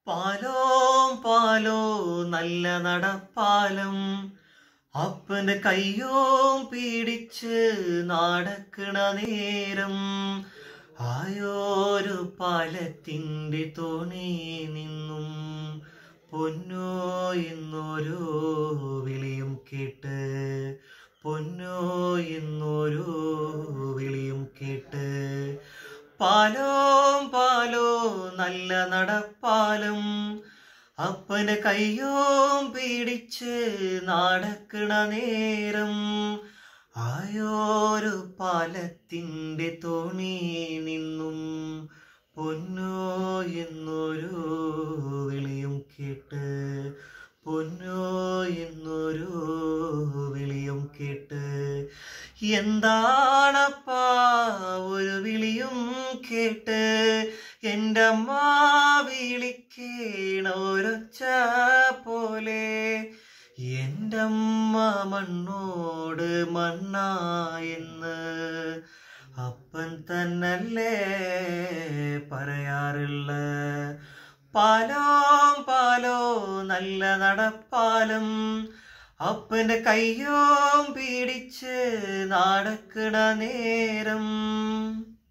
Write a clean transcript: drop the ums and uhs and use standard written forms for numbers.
പാലോ പാലോ നല്ല നടപ്പാലം അപ്പന്റെ കയ്യോ പിടിച്ച് നടക്കണ നേരം ആയോരു പാലത്തിൻ്റെ തോണി നിന്നും പൊന്നോ എന്നൊരു വിളിയും കേട്ട് പൊന്നോ എന്നൊരു വിളിയും കേട്ട് പാലോ പാലോ നല്ല നടപ്പാലം അപ്പന്റെ കയ്യോ പിടിച്ച് നടക്കണ നേരം ആയോരു പാലത്തിൻ്റെ തോണി നിന്നും പൊന്നോ എന്നൊരു വിളിയും കേട്ട് പൊന്നോ എന്നൊരു വിളിയും കേട്ട് എന്താണപ്പാ ഒരു വിളിയും കേട്ട് എൻ്റെ അമ്മ വിളിക്കണ ഒരൊച്ച പോലെ എൻ്റെ അമ്മ മണ്ണോട് മണ്ണായെന്ന് അപ്പൻ തന്നല്ലേ പറയാറുള്ള പാലോ പാലോ നല്ല നടപ്പാലം അപ്പന്റെ കയ്യോ പിടിച്ച് നടക്കണ നേരം